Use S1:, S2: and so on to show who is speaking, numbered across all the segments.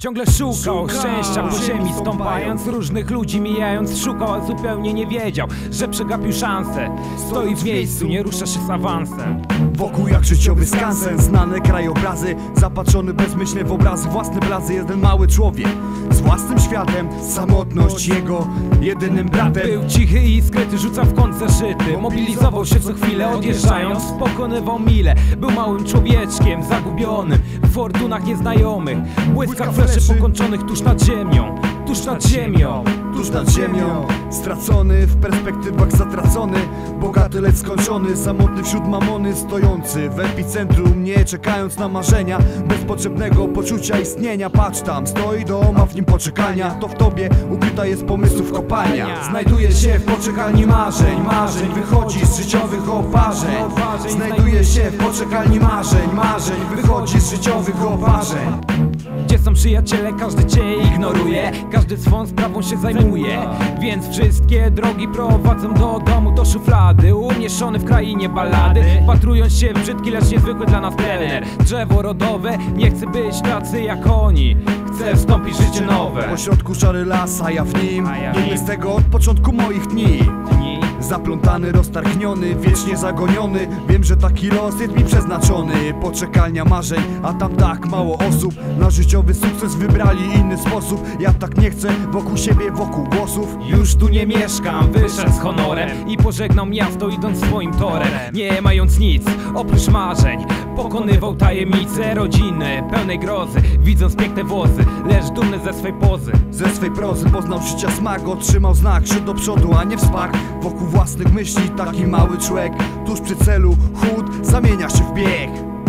S1: Ciągle szukał szczęścia po ziemi stąpając, różnych ludzi mijając, szukał, a zupełnie nie wiedział, że przegapił szansę. Stoi w miejscu, nie rusza się z awansem.
S2: Wokół jak życiowy skansen, znane krajobrazy, zapatrzony bezmyślnie w obrazy, własne blazy. Jeden mały człowiek z własnym światem, samotność jego jedynym bratem.
S1: Był cichy i skryty, rzucał w kąt zeszyty, mobilizował się co chwilę, odjeżdżając pokonywał mile. Był małym człowieczkiem, zagubionym w fortunach nieznajomych, błyskach fleszy pokończonych tuż nad ziemią, tuż nad ziemią,
S2: tuż nad ziemią. Stracony, w perspektywach zatracony, bogaty lecz skończony, samotny wśród mamony, stojący w epicentrum, nie czekając na marzenia, bez potrzebnego poczucia istnienia. Patrz tam, stoi dom, a w nim poczekalnia. To w tobie ukryta jest pomysłów kopalnia. Znajduje się w poczekalni marzeń, wychodzi z życiowych oparzeń. Znajduje się w poczekalni marzeń, wychodzi z życiowych oparzeń.
S1: Gdzie są przyjaciele, każdy cię ignoruje, każdy swą sprawą się zajmuje, więc wszystkie drogi prowadzą do domu, do szuflady, umieszczony w krainie ballady. Patrując się w brzydki, lecz niezwykły dla nas kelner. Drzewo rodowe, nie chcę być tacy jak oni, chcę wstąpić w życie nowe.
S2: Pośrodku szary las, a ja w nim, nie jest tego od początku moich dni. Zaplątany, roztargniony, wiecznie zagoniony, wiem, że taki los jest mi przeznaczony. Poczekalnia marzeń, a tam tak mało osób na życiowy sukces wybrali inny sposób. Ja tak nie chcę, wokół siebie, wokół głosów.
S1: Już tu nie mieszkam, wyszedł z honorem i pożegnał miasto, idąc swoim torem. Nie mając nic oprócz marzeń, pokonywał tajemnice rodziny pełnej grozy, widząc piękne wozy, lecz dumny ze swej pozy.
S2: Ze swej prozy poznał życia smak, otrzymał znak, szedł do przodu, a nie w spak. Wokół własnych myśli taki mały człowiek, tuż przy celu chód zamienia się w bieg.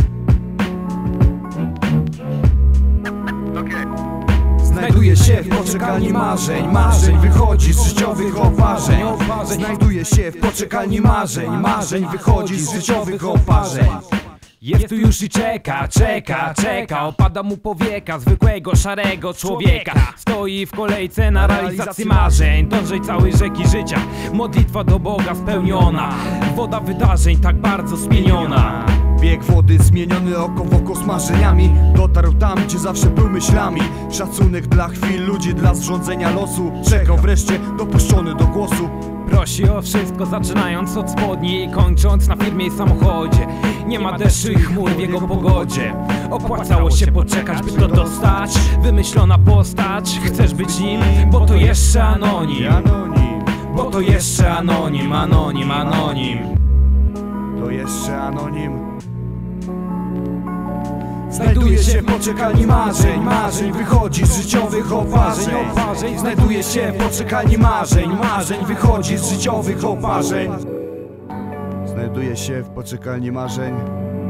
S2: Znajduje się w poczekalni marzeń, wychodzi z życiowych oparzeń. Znajduje się w poczekalni marzeń, wychodzi z życiowych oparzeń.
S1: Jest tu już i czeka, opada mu powieka zwykłego szarego człowieka. Stoi w kolejce na realizację marzeń, dążej całej rzeki życia, modlitwa do Boga spełniona, woda wydarzeń tak bardzo spieniona.
S2: Bieg wody zmieniony oko w oko z marzeniami, dotarł tam, gdzie zawsze był myślami. Szacunek dla chwil, ludzi, dla zrządzenia losu, czekał wreszcie dopuszczony do głosu.
S1: Prosi o wszystko, zaczynając od spodni i kończąc na firmie i samochodzie. Nie ma deszczu i chmur w jego pogodzie, opłacało się poczekać, by to dostać. Wymyślona postać, chcesz być nim, bo to jeszcze anonim. Bo to jeszcze anonim.
S2: To jeszcze anonim. Znajduje się w poczekalni marzeń, wychodzi z życiowych oparzeń. Znajduje się w poczekalni marzeń, wychodzi z życiowych oparzeń. Znajduje się w poczekalni marzeń,